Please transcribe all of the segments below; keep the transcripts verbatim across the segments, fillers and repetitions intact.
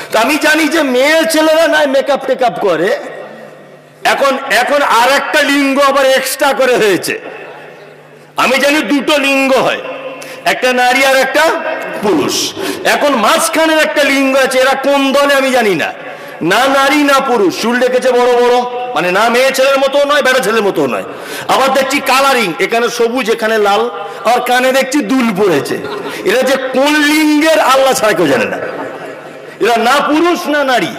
আমি জানি যে মেয়ে ছেলেরা নাই মেকআপ টেকআপ করে, এখন এখন আর একটা লিঙ্গ আবার এক্সট্রা করে হয়েছে। আমি জানি দুটো লিঙ্গ হয়, একটা নারী আর একটা পুরুষ। এখন মাঝখানের একটা লিঙ্গ আছে, এরা কোন দলে আমি জানি না, না নারী না পুরুষ, চুল রেখেছে বড় বড়, মানে না মেয়ে ছেলের মতো নয় বেটা ছেলের মতো নয়। আবার দেখছি কালারিং, এখানে সবুজ এখানে লাল, আর কানে দেখছি দুল পড়েছে। এরা যে কোন লিঙ্গের আল্লাহ ছাড়া কেউ জানে না, এরা না পুরুষ না নারী।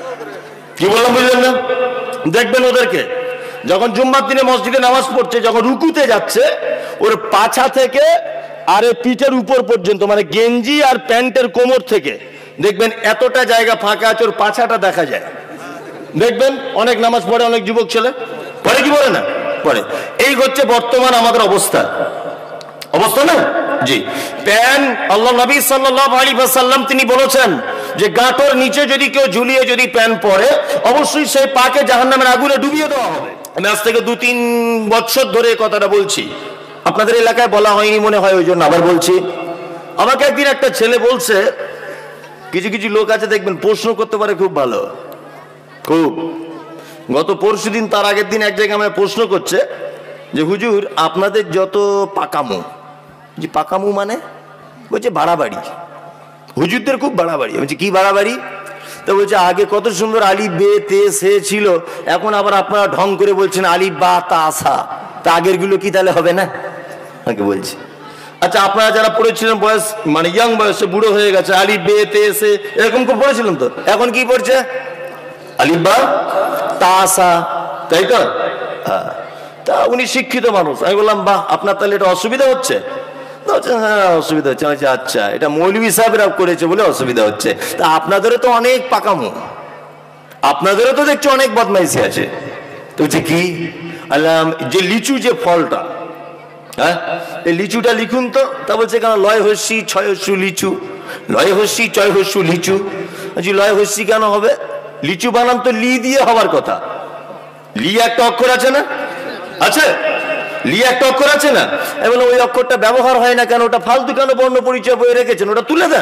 কি বললাম বুঝলেন না? দেখবেন ওদেরকে যখন জুম্মার দিনে মসজিদে নামাজ পড়ছে, যখন রুকুতে যাচ্ছে, ওর পাছা থেকে আর পিঠের উপর পর্যন্ত, মানে গেঞ্জি আর প্যান্টের কোমর থেকে দেখবেন এতটা জায়গা ফাঁকা আছে, ওর পাছাটা দেখা যায়। দেখবেন অনেক নামাজ পড়ে অনেক যুবক ছেলে, পড়ে কি পড়ে না? পড়ে। এই হচ্ছে বর্তমান আমাদের অবস্থা, অবস্থা না? জি। প্যান আল্লাহ নবী সাল্লাল্লাহু আলাইহি ওয়াসাল্লাম তিনি বলেছেন যে গাঁটোর নিচে যদি কেউ ঝুলিয়ে যদি প্যান পরে, অবশ্যই সেই পাকে জাহান্নামের আগুনে ডুবিয়ে দেওয়া হবে। আমি আজ থেকে দু তিন বছর ধরে কথাটা বলছি, আপনাদের এলাকায় বলা হয়নি মনে হয়, ওই জন্য আবার বলছি। আমাকে একদিন একটা ছেলে বলছে, কিছু কিছু লোক আছে দেখবেন প্রশ্ন করতে পারে খুব ভালো, খুব। গত পরশু দিন তার আগের দিন এক জায়গায় আমায় প্রশ্ন করছে যে হুজুর আপনাদের যত পাকামো, যে পাকামো মানে বলছে বাড়াবাড়ি, হুজুরদের খুব বাড়াবাড়ি। বলছে কি বাড়াবাড়ি? তো বলছে আগে কত সুন্দর আলিফ বে তে সে ছিল, এখন আবার আপনারা ঢং করে বলছেন আলিফ বা তা সা, তা আগের গুলো কি তাহলে হবে না? আমাকে বলছে আচ্ছা আপনারা যারা পড়েছিলেন বয়স মানে ইয়াং বয়সে, বুড়ো হয়ে গেছে, আলিফ বে তে সে এরকম করে পড়েছিলেন, তো এখন কি পড়ছে? আলিফ বা তা সা, তাই তো? হ্যাঁ। তা উনি শিক্ষিত মানুষ। আমি বললাম বাহ, আপনার তাহলে এটা অসুবিধা হচ্ছে? হ্যাঁ অসুবিধা হচ্ছে। আচ্ছা, এটা মৌলভী সাহেবরা করেছে বলে অসুবিধা হচ্ছে, তা আপনাদেরও তো অনেক পাকামো, আপনাদেরও তো দেখছি অনেক বদমাইশি আছে। তো বলছে কি? আল্লাহ যে লিচু যে ফলটা, হ্যাঁ এই লিচুটা লিখুন তো। তা বলছে কেন? লয় হস্যি ছয় হস্যু লিচু, লয় হস্যি ছয় হস্যু লিচু। বলছি লয় হস্যি কেন হবে? লিচু বানান তো লি দিয়ে হওয়ার কথা, লি একটা অক্ষর আছে না? আছে, লি একটা অক্ষর আছে না? এবং ওই অক্ষরটা ব্যবহার হয় না কেন? ওটা ফালতু কেন বর্ণ পরিচয় বয়ে রেখেছেন? ওটা তুলে দেন।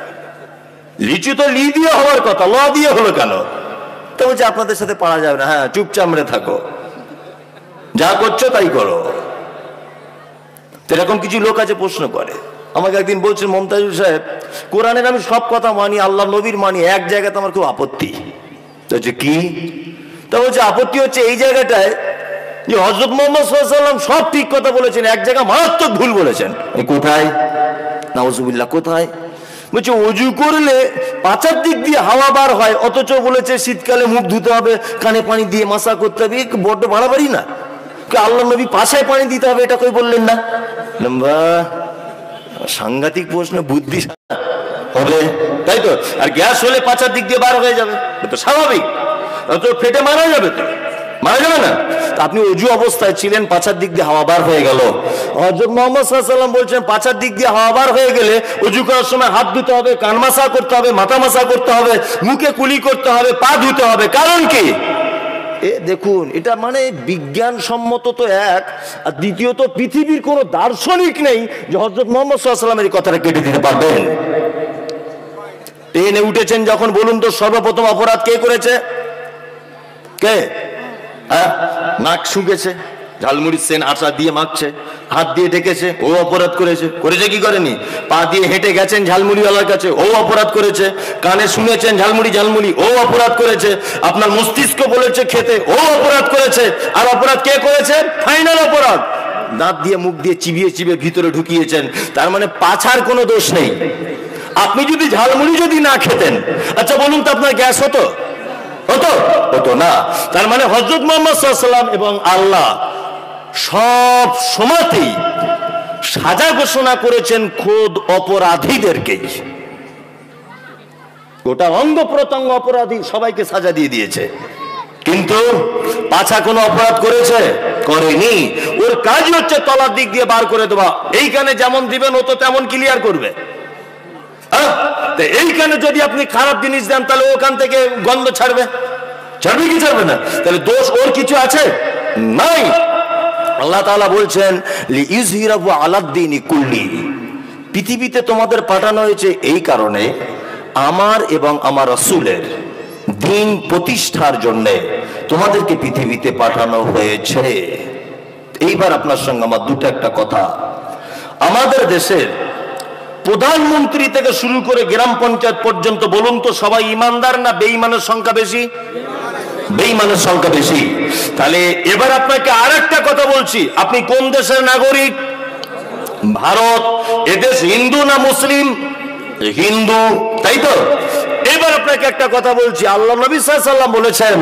লিচু তো লি দিয়ে হওয়ার কথা, ল দিয়ে হলো কেন? তো বলছে আপনাদের সাথে পারা যাবে না, হ্যাঁ চুপচামড়ে থাকো, যা করছো তাই করো। এরকম কিছু লোক আছে প্রশ্ন করে। আমাকে একদিন বলছেন মমতাজুল সাহেব, কোরআনের আমি সব কথা মানি, আল্লাহ নবীর মানি, এক জায়গাতে আমার খুব আপত্তি। তো হচ্ছে কি? তা বলছে আপত্তি হচ্ছে এই জায়গাটায় যে হযরত মুহাম্মদ সাল্লাল্লাহু আলাইহি ওয়াসাল্লাম সব ঠিক কথা বলেছেন, এক জায়গা মারাত্মক ভুল বলেছেন। কোথায়? নাউজুবিল্লাহ, কোথায়? বলছে অজু করলে পাঁচার দিক দিয়ে হাওয়া বার হয়, অথচ বলেছে শীতকালে মুখ ধুতে হবে, কানে পানি দিয়ে মাসা করতে হবে। বড্ড বাড়াবাড়ি না? আল্লাহ নবী পাছায় পানি দিতে হবে, এটা কই বললেন না? লম্বা সাংঘাতিক প্রশ্ন, বুদ্ধি হবে তাই তো? আর গ্যাস হলে পাঁচার দিক দিয়ে বার হয়ে যাবে, তো স্বাভাবিক, তো ফেটে মারা যাবে, তো মারা যাবে না? আপনি অজু অবস্থায় ছিলেন, পাছার দিক দিয়ে হাওয়া বার হয়ে গেল। হযরত মুহাম্মদ সাল্লাল্লাহু আলাইহি ওয়াসাল্লাম বলছেন পাছার দিক দিয়ে হাওয়া বার হয়ে গেলে অজু করার সময় হাত ধুতে হবে, কান মাসা করতে হবে, মাথা মাসা করতে হবে, মুখে কুলি করতে হবে, পা ধুতে হবে। কারণ কি? এ দেখুন, এটা মানে বিজ্ঞানসম্মত তো এক, আর দ্বিতীয়ত পৃথিবীর কোন দার্শনিক নেই যে হযরত মুহাম্মদ সাল্লাল্লাহু আলাইহি ওয়াসাল্লামের কথাটা কেটে দিতে পারবেন। ট্রেনে উঠেছেন যখন, বলুন তো সর্বপ্রথম অপরাধ কে করেছে? কে? হ্যাঁ, নাক শুকেছে, ঝালমুড়ির সেন আটা দিয়ে মাখছে, হাত দিয়ে ঢেকেছে, ও অপরাধ করেছে। করেছে কি করেনি? পা দিয়ে হেঁটে গেছেন ঝালমুড়িওয়ালার কাছে, ও অপরাধ করেছে। কানে শুনেছেন ঝালমুড়ি ঝালমুড়ি, ও অপরাধ করেছে। আপনার মস্তিষ্ক বলেছে খেতে, ও অপরাধ করেছে। আর অপরাধ কে করেছে? ফাইনাল অপরাধ, দাঁত দিয়ে মুখ দিয়ে চিবিয়ে চিবিয়ে ভিতরে ঢুকিয়েছেন। তার মানে পাছার কোনো দোষ নেই। আপনি যদি ঝালমুড়ি যদি না খেতেন, আচ্ছা বলুন তো আপনার গ্যাস হতো? হতো? হতো না। তার মানে হযরত মুহাম্মদ সাল্লাল্লাহু আলাইহি ওয়াসাল্লাম এবং আল্লাহ সব সময়তেই সাজা ঘোষণা করেছেন খোদ অপরাধীদেরকে। গোটা অঙ্গ প্রত্যঙ্গ অপরাধী, সবাইকে সাজা দিয়ে দিয়েছে। কিন্তু পাছা কোনো অপরাধ করেছে? করেনি। ওর কাজ হচ্ছে তলার দিক দিয়ে বার করে দেওয়া। এইখানে যেমন দিবেন ও তো তেমন ক্লিয়ার করবে। এইখানে যদি আপনি খারাপ জিনিস দেন, তাহলে ওখান থেকে গন্ধ ছাড়বে, ছাড়বে কি ছাড়বে না? তাহলে দোষ ওর কিছু আছে? নাই। আল্লাহ তাআলা বলছেন লিইযহিরাহু আলাদ-দীনি কুল্লি, পৃথিবীতে তোমাদের পাঠানো হয়েছে এই কারণে আমার এবং আমার রাসূলের দিন প্রতিষ্ঠার জন্য তোমাদেরকে পৃথিবীতে পাঠানো হয়েছে। এইবার আপনার সঙ্গে আমার দুটো একটা কথা। আমাদের দেশের প্রধানমন্ত্রী থেকে শুরু করে গ্রাম পঞ্চায়েত পর্যন্ত বলুন তো সবাই ইমানদার না বেঈমানের সংখ্যা বেশি? বেঈমানের সংখ্যা বেশি। তাহলে এবার আপনাকে আর একটা কথা বলছি, আপনি কোন দেশের নাগরিক? ভারত। এদেশ হিন্দু না মুসলিম? হিন্দু, তাই তো? এবার আপনাকে একটা কথা বলছি, আল্লাহ নবী সাল্লাল্লাহু আলাইহি ওয়াসাল্লাম বলেছেন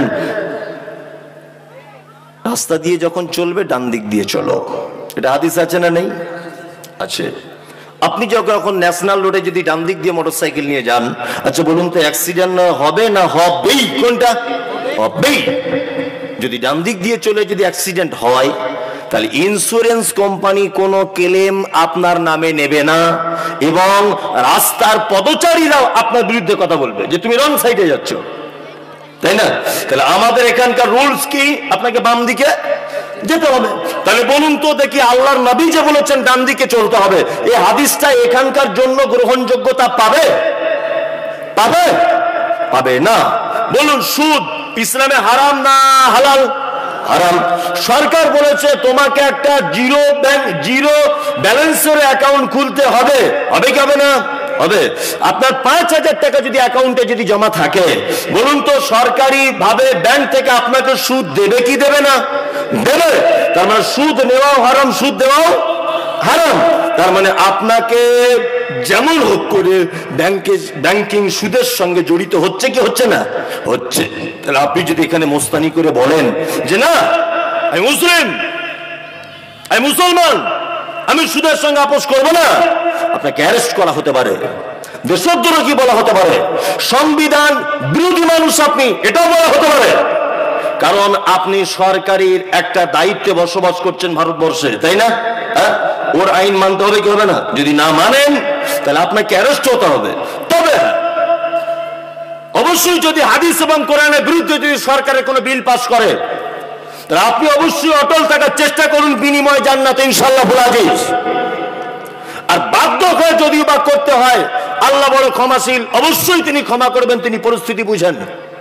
রাস্তা দিয়ে যখন চলবে ডান দিক দিয়ে চলো। এটা হাদিস আছে না নেই? আছে। আপনি যখন ন্যাশনাল রোডে যদি ডান দিক দিয়ে মোটরসাইকেল নিয়ে যান, আচ্ছা বলুন তো অ্যাক্সিডেন্ট হবে না হবেই? কোনটা হবেই। যদি ডান দিক দিয়ে চলে যদি অ্যাক্সিডেন্ট হয়, তাহলে ইন্স্যুরেন্স কোম্পানি কোনো ক্লেম আপনার নামে নেবে না এবং রাস্তার পদচারীরাও আপনার বিরুদ্ধে কথা বলবে যে তুমি রং সাইডে যাচ্ছ, তাই না? তাহলে আমাদের এখানকার রুলস কি? আপনাকে বাম দিকে যেতে হবে। তাহলে বলুন তো দেখি, আল্লাহর নবী যে বলেছেন ডান দিকে চলতে হবে, এই হাদিসটা এখানকার জন্য গ্রহণযোগ্যতা পাবে? পাবে? পাবে না। বলুন সুদ ইসলামে হারাম না হালাল? হারাম। সরকার বলেছে তোমাকে একটা জিরো ব্যাংক জিরো ব্যালেন্সের অ্যাকাউন্ট খুলতে হবে, হবে কি হবে না? হবে। আপনার পাঁচ হাজার টাকা যদি অ্যাকাউন্টে যদি জমা থাকে, বলুন তো সরকারি ভাবে ব্যাংক থেকে আপনাকে সুদ দেবে কি দেবে না? দেবে। তার মানে সুদ নেওয়াও হারাম, সুদ দেওয়াও হারাম। তার মানে আপনাকে যেমন হোক করে ব্যাংকে ব্যাংকিং সুদের সঙ্গে জড়িত হচ্ছে কি হচ্ছে না? হচ্ছে। তাহলে আপনি যদি এখানে মোস্তানি করে বলেন যে না আমি মুসলিম, আমি মুসলমান, আমি সুদের সঙ্গে আপোষ করবো না, আপনাকে অ্যারেস্ট করা হতে পারে, দেশদ্রোহী বলা হতে পারে, সংবিধান বিরোধী মানুষ আপনি, এটাও বলা হতে পারে। কারণ আপনি সরকারের একটা দায়িত্বে বসবাস করছেন ভারতবর্ষে, তাই না? হ্যাঁ, ওর আইন মানতে হবে কি হবে না? যদি না মানেন তাহলে আপনাকে অ্যারেস্ট হতে হবে। তবে অবশ্যই যদি হাদিস এবং কোরআনের বিরুদ্ধে যদি সরকারের কোনো বিল পাস করে, তাহলে আপনি অবশ্যই অটল থাকার চেষ্টা করুন, বিনিময় জান্নাত ইনশাআল্লাহ আজিজ। আর বাধ্য হয়ে যদিও বা করতে হয়, আল্লাহ বড় ক্ষমাশীল, অবশ্যই তিনি ক্ষমা করবেন, তিনি পরিস্থিতি বুঝেন।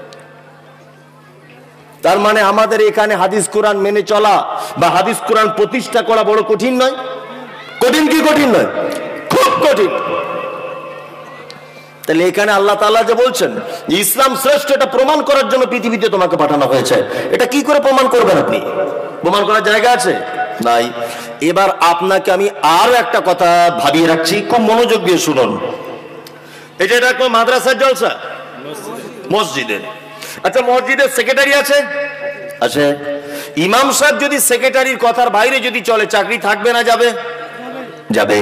তার মানে আমাদের এখানে হাদিস কোরআন মেনে চলা বা হাদিস কোরআন প্রতিষ্ঠা করা বড় কঠিন নয়? কঠিন কি কঠিন নয়? খুব কঠিন। তাহলে এখানে আল্লাহ তাআলা যে বলছেন ইসলাম শ্রেষ্ঠ, এটা প্রমাণ করার জন্য পৃথিবীতে তোমাকে পাঠানো হয়েছে। এটা কি করে প্রমাণ করবেন আপনি? প্রমাণ করার জায়গা আছে? নাই। এবার আপনাকে আমি আরো একটা কথা ভাবিয়ে রাখছি, খুব মনোযোগ দিয়ে শুনুন। এটা এটা কোন মাদ্রাসার জলসা? মসজিদের। আচ্ছা, মসজিদের সেক্রেটারি আছে? আছে। ইমাম সাহেব যদি সেক্রেটারির কথার বাইরে যদি চলে, চাকরি থাকবে না যাবে? যাবে।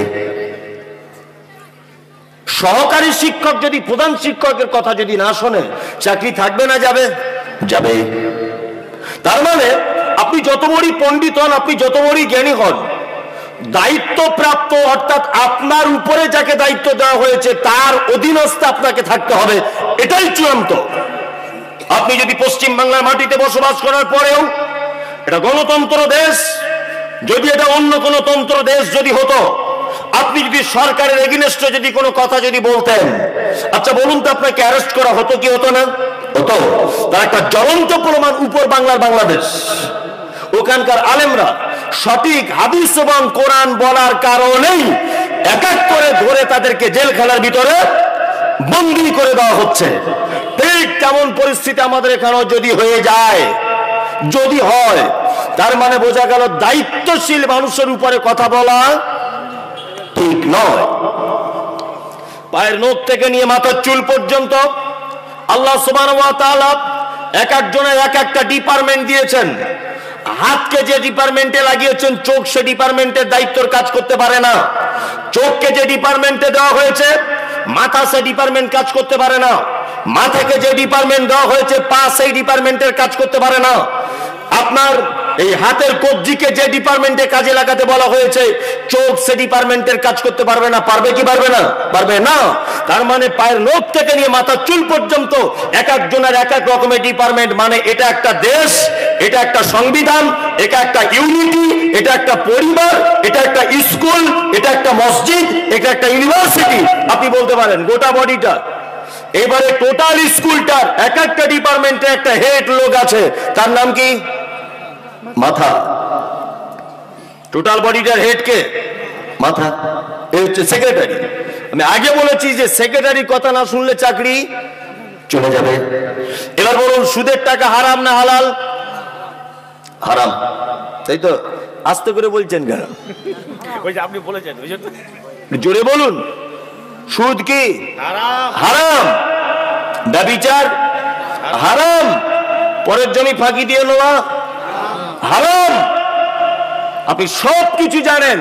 সহকারী শিক্ষক যদি প্রধান শিক্ষকের কথা যদি না শোনে, চাকরি থাকবে না যাবে? যাবে। তার মানে আপনি যত বড়ই পণ্ডিত হন, আপনি যত বড়ই জ্ঞানী হন, দায়িত্বপ্রাপ্ত অর্থাৎ আপনার উপরে যাকে দায়িত্ব দেওয়া হয়েছে তার অধীনস্থ আপনাকে থাকতে হবে, এটাই চূড়ান্ত। আপনি যদি পশ্চিম বাংলার মাটিতে বসবাস করার পরেও, এটা গণতন্ত্র দেশ, যদি এটা অন্য কোন তন্ত্র দেশ যদি হতো, আপনি যদি সরকারের এগেইনস্টে যদি কোনো কথা যদি বলতেন, আচ্ছা বলুন তো আপনাকে অ্যারেস্ট করা হতো কি হতো না? হতো। তার একটা জ্বলন্ত প্রমাণ উপর বাংলার বাংলাদেশ। ওখানকার আলেমরা সঠিক হাদিস এবং কোরআন বলার কারণেই এক এক করে ধরে তাদেরকে জেলখানার ভিতরে বন্দী করে দেওয়া হচ্ছে। ঠিক তেমন পরিস্থিতি আমাদের এখানেও যদি হয়ে যায়, যদি হয়, তার মানে বোঝা গেল দায়িত্বশীল মানুষের উপরে কথা বলা ঠিক নয়। পায়ের নখ থেকে নিয়ে মাথার চুল পর্যন্ত আল্লাহ সুবহানাহু ওয়া তাআলা এক একজনের এক একটা ডিপার্টমেন্ট দিয়েছেন। হাতকে যে ডিপার্টমেন্টে লাগিয়েছেন, চোখ সে ডিপার্টমেন্টের দায়িত্বর কাজ করতে পারে না। চোখকে যে ডিপার্টমেন্টে দেওয়া হয়েছে, মাথা সে ডিপার্টমেন্ট কাজ করতে পারে না। মাথাকে যে ডিপার্টমেন্ট দেওয়া হয়েছে, পা সেই ডিপার্টমেন্টের কাজ করতে পারে না। আপনার এই হাতের কবজিকে যে ডিপার্টমেন্টে কাজে লাগাতে বলা হয়েছে, চোখ সে ডিপার্টমেন্টের কাজ করতে পারবে না। পারবে কি পারবে না? পারবে না। তার মানে পায়ের নখ থেকে নিয়ে মাথার চুল পর্যন্ত এক একজনের এক এক রকমের ডিপার্টমেন্ট। মানে এটা একটা দেশ, এটা একটা সংবিধান, এটা একটা ইউনিটি, এটা একটা পরিবার, এটা একটা স্কুল, এটা একটা মসজিদ, এটা একটা ইউনিভার্সিটি। আপনি বলতে পারেন গোটা বডিটা এবারে টোটাল স্কুলটার এক একটা ডিপার্টমেন্টে একটা হেড লোক আছে, তার নাম কি? মাথা। টোটাল বডিটার হেড কে? মাথা। এই হচ্ছে সেক্রেটারি। আমি আগে বলেছি যে সেক্রেটারি কথা না শুনলে চাকরি চলে যাবে। এবার বলুন, সুদের টাকা হারাম না হালাল? হারাম, তাই তো? আস্তে করে বলছেন কেন? ওই যে আপনি বলেছেন, জোরে বলুন। সুদ কি? হারাম। ব্যভিচার হারাম। পরের জমি ফাঁকি দিয়ে নেওয়া হারাম। আপনি সব কিছু জানেন।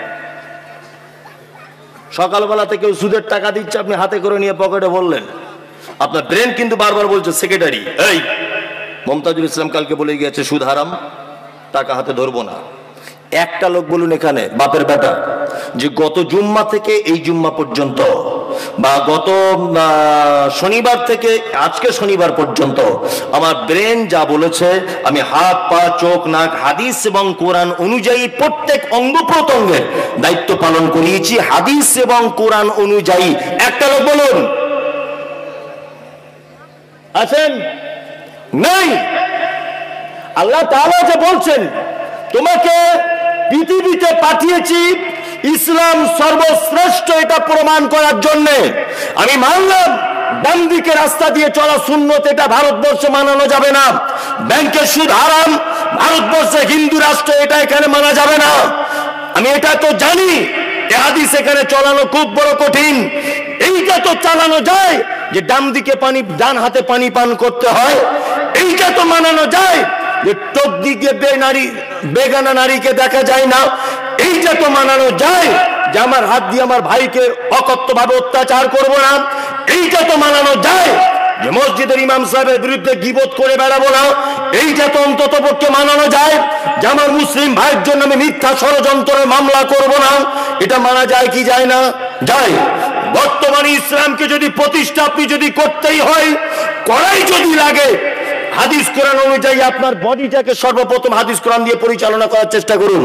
সকালবেলা থেকে সুদের টাকা দিচ্ছে, আপনি হাতে করে নিয়ে পকেটে বললেন। আপনার ব্রেন কিন্তু বারবার বলছে সেক্রেটারি, এই মমতাজুল ইসলাম কালকে বলে গিয়েছে সুদ হারাম, টাকা হাতে ধরবো না। একটা লোক বলুন এখানে, বাপের বেটা, যে গত জুম্মা থেকে এই জুম্মা পর্যন্ত বা গত শনিবার থেকে আজকে শনিবার পর্যন্ত আমার ব্রেন যা বলেছে, আমি হাত পা চোখ নাক হাদিস এবং কোরআন অনুযায়ী প্রত্যেক অঙ্গ প্রত্যঙ্গের দায়িত্ব পালন করিয়েছি হাদিস এবং কোরআন অনুযায়ী। একটা লোক বলুন আছেন? নাই। আল্লাহ তাআলা যে বলছেন তোমাকে পৃথিবীতে পাঠিয়েছি ইসলাম সর্বশ্রেষ্ঠ, এটা প্রমাণ করার জন্য। আমি মানলাম ডান দিকে রাস্তা দিয়ে চলা সুন্নত, এটা ভারতবর্ষে মানানো যাবে না। ব্যাংকের সুদ হারাম, ভারতবর্ষে হিন্দু রাষ্ট্র, এটা এখানে মানা যাবে না। আমি এটা তো জানি, এ হাদিস এখানে চলানো খুব বড় কঠিন। এইটা তো চালানো যায় যে ডান দিকে পানি, ডান হাতে পানি পান করতে হয়। এইটা তো মানানো যায় যে টোপ দিকে বে নারী বেগানা নারীকে দেখা যায় না। এইটা তো মানানো যায় যে আমার হাত দিয়ে আমার ভাইকে অকথ্য ভাবে অত্যাচার করব না। এইটা তো মানানো যায় যে মসজিদের ইমাম সাহেবের বিরুদ্ধে গীবত করে বেড়াবো না। এইটা তো অন্তত পক্ষে মানানো যায় যে আমার মুসলিম ভাইয়ের জন্য আমি মিথ্যা ষড়যন্ত্রের মামলা করব না। এটা মানা যায় কি যায় না? যায়। বর্তমানে ইসলামকে যদি প্রতিষ্ঠা আপনি যদি করতেই হয়, করাই যদি লাগে, হাদিস কোরআন অনুযায়ী আপনার বডিটাকে সর্বপ্রথম হাদিস কোরআন দিয়ে পরিচালনা করার চেষ্টা করুন।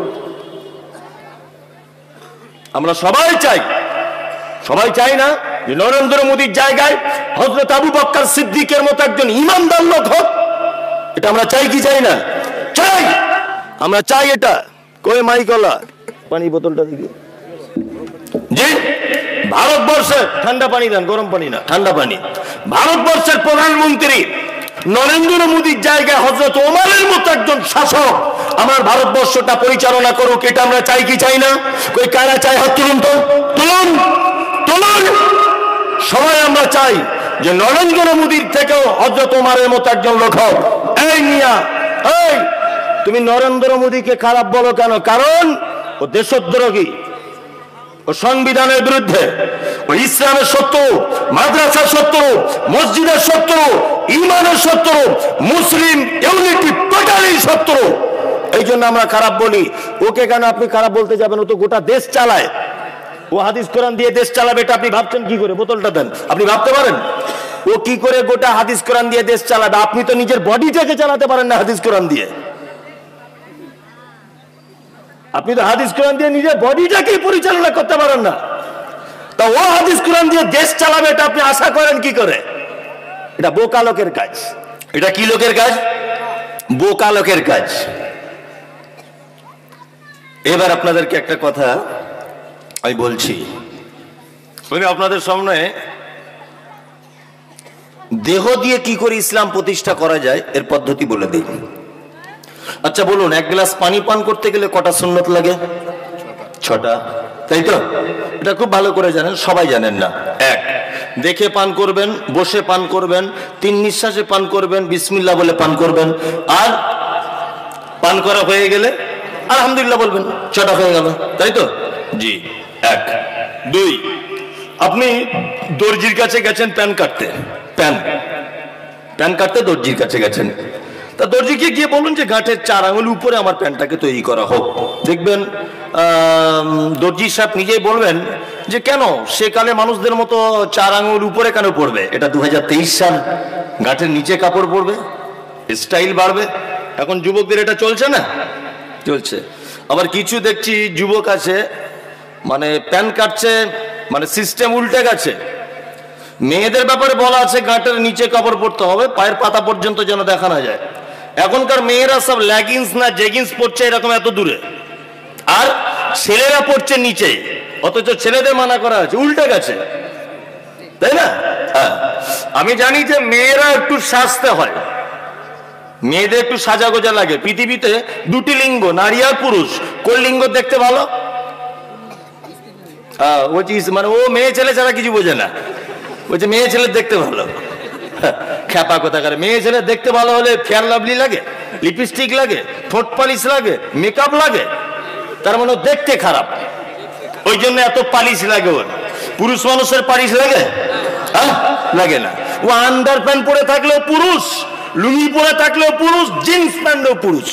আমরা সবাই চাই, সবাই চাই না যে নরেন্দ্র মোদীর জায়গায় হযরত আবু বকর সিদ্দিকের মতো একজন ইমানদার লোক হোক? এটা আমরা চাই কি চাই না? চাই। আমরা চাই এটা। কই মাইকলা পানি বোতলটা দিকে। জি, ভারতবর্ষের ঠান্ডা পানি দেন, গরম পানি না, ঠান্ডা পানি। ভারতবর্ষের প্রধানমন্ত্রী নরেন্দ্র মোদীর জায়গায় হযরত ওমরের মতো একজন শাসক আমার ভারতবর্ষটা পরিচালনা করুক, এটা আমরা চাই কি চাই না? কই কারা চাই? হাত তুলুন তো, তুলুন তুলুন। সবাই আমরা চাই যে নরেন্দ্র মোদীর থেকেও হযরত ওমরের মতো একজন লোক হোক। এই মিয়া, এই তুমি নরেন্দ্র মোদীকে খারাপ বলো কেন? কারণ ও দেশদ্রোহী, ও সংবিধানের বিরুদ্ধে, ও ইসলামের শত্রু, মাদ্রাসার শত্রু, মসজিদের শত্রু, ইমানের শত্রু, মুসলিম ইউনিটি টোটালি শত্রু। এই জন্য আমরা খারাপ বলি। ওকে কেন আপনি খারাপ বলতে যাবেন? ও তো গোটা দেশ চালায়। ও হাদিস কোরআন দিয়ে দেশ চালাবে, এটা আপনি ভাবছেন কি করে? বোতলটা দেন। আপনি ভাবতে পারেন ও কি করে গোটা হাদিস কোরআন দিয়ে দেশ চালাবে? আপনি তো নিজের বডিটাকে চালাতে পারেন না হাদিস কোরআন দিয়ে। আপনি তো হাদিস কোরআন দিয়ে নিজের বডিটাকে পরিচালনা করতে পারেন না, তা ও হাদিস কোরআন দিয়ে দেশ চালাবে, এটা আপনি আশা করেন কি করে? এটা বোকা লোকের কাজ। এটা কি লোকের কাজ? বোকা লোকের কাজ। এবার আপনাদেরকে একটা কথা আমি বলছি, আমি আপনাদের সামনে দেহ দিয়ে কি করে ইসলাম প্রতিষ্ঠা করা যায় এর পদ্ধতি বলে দিই। আচ্ছা বলুন, এক গ্লাস পানি পান করতে গেলে কটা সুন্নত লাগে? ছটা, তাই তো? এটা খুব ভালো করে জানেন, সবাই জানেন না। এক, দেখে পান করবেন, বসে পান করবেন, তিন নিঃশ্বাসে পান করবেন, বিসমিল্লাহ বলে পান করবেন, আর পান করা হয়ে গেলে আলহামদুলিল্লাহ বলবেন। ছটা হয়ে গেল, তাই তো? জি। এক। দুই, আপনি দর্জির কাছে গেছেন প্যান কাটতে, প্যান প্যান কাটতে দর্জির কাছে গেছেন, তা দর্জিকে গিয়ে বলুন যে গাঁটের চার আঙুল উপরে আমার প্যান্টটাকে তৈরি করা হোক। দেখবেন দর্জি সাহেব নিজেই বলবেন যে কেন সেকালে মানুষদের মতো চার আঙুল উপরে কেন পড়বে? এটা দু হাজার তেইশ সাল, গাঁটের নিচে কাপড় পরবে, স্টাইল বাড়বে। এখন যুবকদের এটা চলছে না? চলছে। আবার কিছু দেখছি যুবক আছে মানে প্যান কাটছে, মানে সিস্টেম উল্টে গেছে। মেয়েদের ব্যাপারে বলা আছে গাঁটের নিচে কাপড় পরতে হবে, পায়ের পাতা পর্যন্ত যেন দেখা না যায়। এখনকার মেয়েরা সব লেগিংস না জেগিংস পরছে এরকম এত দূরে, আর ছেলেরা পড়ছে নিচে, অথচ ছেলেদের মানা করা আছে, উল্টে গেছে, তাই না? হ্যাঁ, আমি জানি যে মেয়েরা একটু সাজতে হয়, মেয়েদের একটু সাজা গোজা লাগে। পৃথিবীতে দুটি লিঙ্গ, নারী আর পুরুষ। কোন লিঙ্গ দেখতে ভালো? হ্যাঁ, ও মানে ও মেয়ে ছেলে ছাড়া কিছু বোঝে না, বলছে মেয়ে ছেলে দেখতে ভালো। খ্যাপা কথা করে। মেয়ে ছেলে দেখতে ভালো হলে ফেয়ার লাভলি লাগে, লিপস্টিক লাগে, ঠোঁট পালিশ লাগে, মেকআপ লাগে, তার মানে দেখতে খারাপ, ওই জন্য এত পালিশ লাগে ওর। পুরুষ মানুষের পালিশ লাগে? হ্যাঁ, লাগে না। ও আন্ডার প্যান্ট পরে থাকলেও পুরুষ, লুঙ্গি পরে থাকলেও পুরুষ, জিন্স প্যান্টও পুরুষ,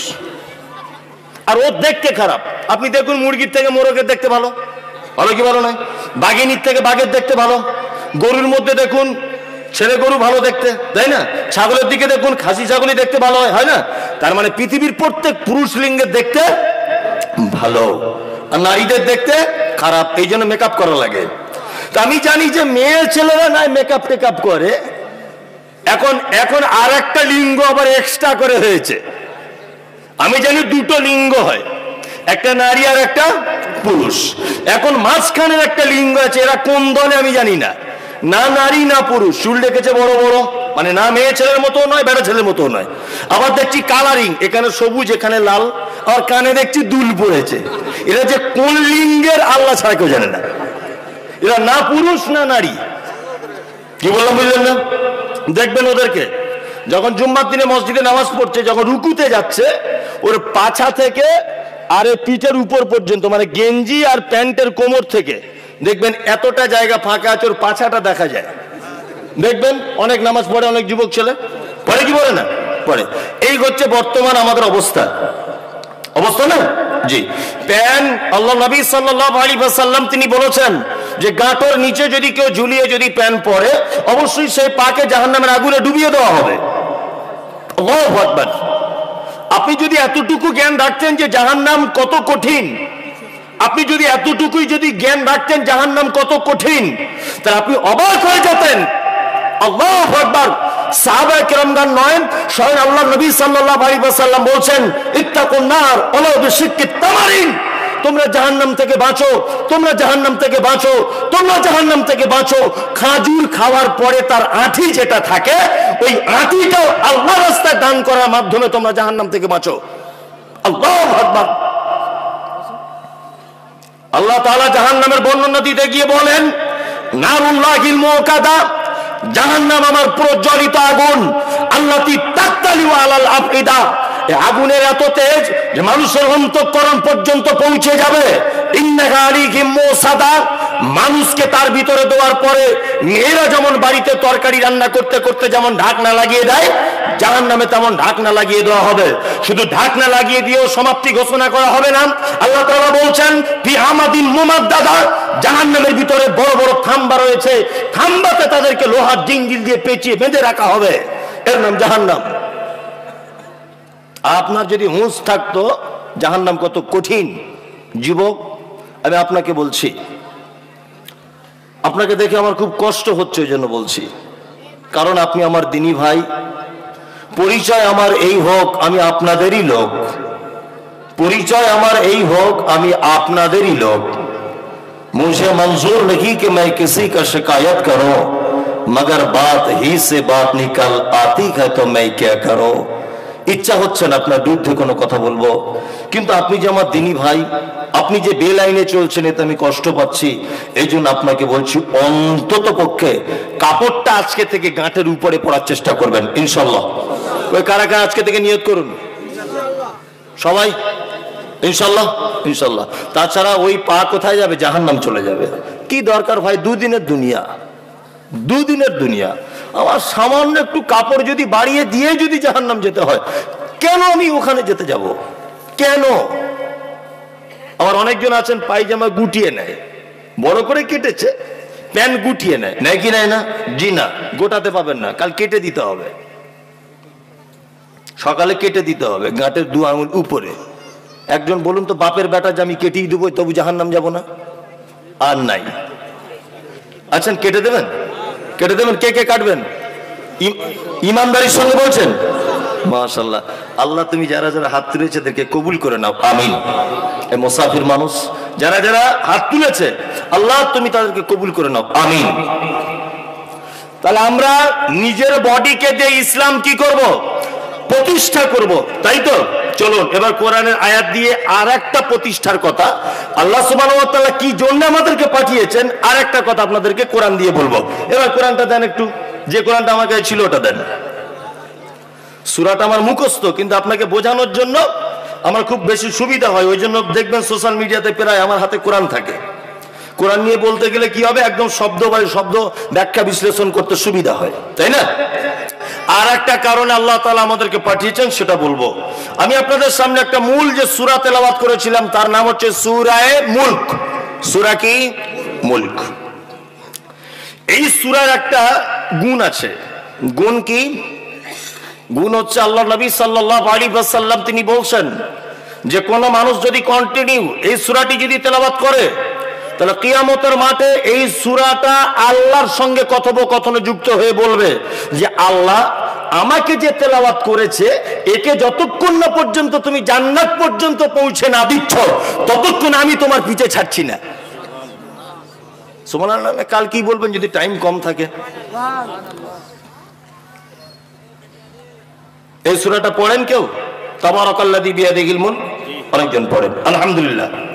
আর ও দেখতে খারাপ। আপনি দেখুন মুরগির থেকে মোরগের দেখতে ভালো, ভালো কি ভালো নয়? বাঘিনীর থেকে বাঘের দেখতে ভালো। গরুর মধ্যে দেখুন ছেলে গরু ভালো দেখতে, তাই না? ছাগলের দিকে দেখুন খাসি ছাগলই দেখতে ভালো হয়, হয় না? তার মানে পৃথিবীর প্রত্যেক পুরুষ লিঙ্গের দেখতে ভালো, আর নারীদের দেখতে খারাপ, এই জন্য মেকআপ করা লাগে। তো আমি জানি যে মেয়ে ছেলেরা নাই মেকআপ টেকআপ করে, এখন এখন আর একটা লিঙ্গ আবার এক্সট্রা করে হয়েছে। আমি জানি দুটো লিঙ্গ হয়, একটা নারী আর একটা পুরুষ। এখন মাঝখানের একটা লিঙ্গ আছে, এরা কোন দলে আমি জানি না, না নারী না পুরুষ, চুল রেখেছে বড় বড়, মানে না মেয়ে ছেলের মতো নয়, বেটা ছেলের মতো নয়। আবার দেখছি কালারিং, এখানে সবুজ এখানে লাল, আর কানে দেখছি দুল পড়েছে। এরা যে কোন লিঙ্গের আল্লাহ ছাড়া কেউ জানে না, এরা না পুরুষ না নারী। কি বললাম বুঝলেন না? দেখবেন ওদেরকে যখন জুম্মার দিনে মসজিদে নামাজ পড়ছে, যখন রুকুতে যাচ্ছে, ওর পাছা থেকে আর পিঠের উপর পর্যন্ত, মানে গেঞ্জি আর প্যান্টের কোমর থেকে দেখবেন এতটা জায়গা ফাঁকা আছে, ওর পাছাটা দেখা যায়। দেখবেন অনেক নামাজ পড়ে অনেক যুবক ছেলে, পড়ে কি পড়ে না? পড়ে। এই হচ্ছে বর্তমান আমাদের অবস্থা, অবস্থা না? জি। প্যান আল্লাহ নবী সাল্লাল্লাহু আলাইহি ওয়াসাল্লাম তিনি বলেছেন যে গাঁটোর নিচে যদি কেউ ঝুলিয়ে যদি প্যান পরে, অবশ্যই সেই পাকে জাহান্নামের আগুনে ডুবিয়ে দেওয়া হবে। আল্লাহু আকবার। আপনি যদি এতটুকু জ্ঞান রাখতেন যে জাহান্নাম কত কঠিন, আপনি যদি এতটুকুই যদি জ্ঞান রাখতেন জাহান্নাম কত কঠিন, তাহলে আপনি অবাক হয়ে যেতেন। আল্লাহু আকবার। সাহাবায়ে কেরামগণ নয়, স্বয়ং আল্লাহ নবী সাল্লাল্লাহু আলাইহি ওয়াসাল্লাম বলছেন, ইত্তাকুন নার ওয়ালাউ বিশিক্কি তামারিন, তোমরা জাহান্নাম থেকে বাঁচো, তোমরা জাহান্নাম থেকে বাঁচো, তোমরা জাহান্নাম থেকে বাঁচো। খাজুর খাওয়ার পরে তার আঁটি যেটা থাকে, ওই আঁটিটাও আল্লাহর রাস্তায় দান করার মাধ্যমে তোমরা জাহান্নাম থেকে বাঁচো। আল্লাহু আকবার। আল্লাহ তাআলা জাহান্নামের বর্ণনা দিতে গিয়ে বলেন, নারুল্লাহিল মুকাদা, জাহান্নাম আমার প্রজ্বলিত আগুন, আল্লাতী তাক্তালিউ আলাল আফইদা, এই আগুনের এত তেজ যে মানুষের অন্তঃকরণ পর্যন্ত পৌঁছে যাবে। ইন্নাহা আলাইহিম মুসাদা, মানুষকে তার ভিতরে দেওয়ার পরে মেয়েরা যেমন বাড়িতে তরকারি রান্না করতে করতে যেমন ঢাকনা লাগিয়ে দেয়, জাহান্নামে তেমন ঢাকনা লাগিয়ে দেওয়া হবে। শুধু ঢাকনা লাগিয়ে দিয়েও সমাপ্তি ঘোষণা করা হবে না। আল্লাহ তাআলা বলছেন, ফি আমাদিন মুমাদ্দাদা, জাহান্নামের ভিতরে বড় বড় থাম্বা রয়েছে, থাম্বাতে তাদেরকে লোহার জিঞ্জির দিয়ে পেঁচিয়ে বেঁধে রাখা হবে, এর নাম জাহান্নাম। আপনার যদি হুঁশ থাকতো জাহান্নাম কত কঠিন, যুবক আমি আপনাকে বলছি, আপনাকে দেখে আমার খুব কষ্ট হচ্ছে, ওই জন্য বলছি, কারণ আপনি আমার দিনী ভাই। পরিচয় আমার এই হোক আমি আপনাদেরই লোক, পরিচয় আমার এই হোক আমি আপনাদেরই লোক। मुझे मंजूर नहीं कि मैं किसी का शिकायत करूं, मगर बात ही से बात निकल आती है तो मैं क्या करूं। ইচ্ছা হচ্ছে না আপনার বিরুদ্ধে কোনো কথা বলবো, কিন্তু আপনি যে আমার দিনী ভাই, আপনি যে বেলাইনে চলছেন এতে আমি কষ্ট পাচ্ছি। এই জন্য আপনাকে বলছি, অন্তত পক্ষে কাপড়টা আজকে থেকে গাঁটের উপরে পড়ার চেষ্টা করবেন ইনশাল্লাহ। ওই কারা কারা আজকে থেকে নিয়ত করুন সবাই ইনশাল্লাহ, ইনশাল্লাহ। তাছাড়া ওই পা কোথায় যাবে? জাহান্নাম চলে যাবে। কি দরকার ভাই, দুদিনের দুনিয়া, দুদিনের দুনিয়া। আমার সামান্য একটু কাপড় যদি বাড়িয়ে দিয়ে যদি জাহান্নাম যেতে হয়, কেন আমি ওখানে যেতে যাব? কেন? আবার অনেকজন আছেন পায়জামা গুটিয়ে নেয়, বড় করে কেটেছে, প্যান্ট গুটিয়ে নেয়, নেয় কি নেয় না? জি না, গোটাতে পাবেন না, কাল কেটে দিতে হবে, সকালে কেটে দিতে হবে গাঁটের দু আঙুল উপরে। একজন বলুন তো, বাপের বেটা যে আমি কেটেই দেবো তবু জাহান্নাম যাব না? আর নাই আছেন, কেটে দেবেন? কেটে দেবেন? কে কে কাটবেন? ইমানদারির সঙ্গে বলছেন মাশাআল্লাহ। আল্লাহ তুমি যারা যারা হাত তুলেছে এদেরকে কবুল করে নাও, আমিন। এই মুসাফির মানুষ যারা যারা হাত তুলেছে আল্লাহ তুমি তাদেরকে কবুল করে নাও, আমিন। তাহলে আমরা নিজের বডিকে দিয়ে ইসলাম কি করব? প্রতিষ্ঠা করব, তাই তো? চলুন এবার কোরআনের আয়াত দিয়ে আর একটা প্রতিষ্ঠার কথা, আল্লাহ সুবহানাহু ওয়া তাআলা কি জন্য আমাদেরকে পাঠিয়েছেন আর একটা কথা আপনাদেরকে কোরআন দিয়ে বলবো। এবার কোরআনটা দেন একটু, যে কোরআনটা আমার কাছে ছিল ওটা দেন। সূরাটা আমার মুখস্থ, কিন্তু আপনাকে বোঝানোর জন্য আমার খুব বেশি সুবিধা হয়, ওই জন্য দেখবেন সোশ্যাল মিডিয়াতে প্রায় আমার হাতে কোরআন থাকে। কোরআন নিয়ে বলতে গেলে কি হবে, একদম শব্দ বাই শব্দ ব্যাখ্যা বিশ্লেষণ করতে সুবিধা হয়, তাই না? আর একটা কারণে আল্লাহ তাআলা আমাদেরকে পাঠিয়েছেন সেটা বলবো। আমি আপনাদের সামনে একটা মূল যে সূরা তেলাওয়াত করেছিলাম তার নাম হচ্ছে সূরায়ে মুলক। সূরা কি? মুলক। এই সূরার একটা গুণ আছে। গুণ কি? গুণ হচ্ছে আল্লাহ নবী সাল্লাল্লাহু আলাইহি ওয়াসাল্লাম তিনি বলছেন যে কোন মানুষ যদি কন্টিনিউ এই সূরাটি যদি তেলাওয়াত করে তাহলে কিয়ামতের মাঠে এই সূরাটা আল্লাহর সঙ্গে কথোপকথনে যুক্ত হয়ে বলবে যে আল্লাহ আমাকে যে তেলাওয়াত করেছে একে যতক্ষণ না পর্যন্ত তুমি জান্নাত পর্যন্ত পৌঁছে না দিচ্ছ ততক্ষণ আমি তোমার পিছে ছাড়ছি না। সুবহানাল্লাহ। কাল কি বলবেন যদি টাইম কম থাকে? এই সূরাটা পড়েন কেউ? তাবারাকাল্লাযী বিয়াদিহিল মুলক, অনেকজন পড়েন আলহামদুলিল্লাহ।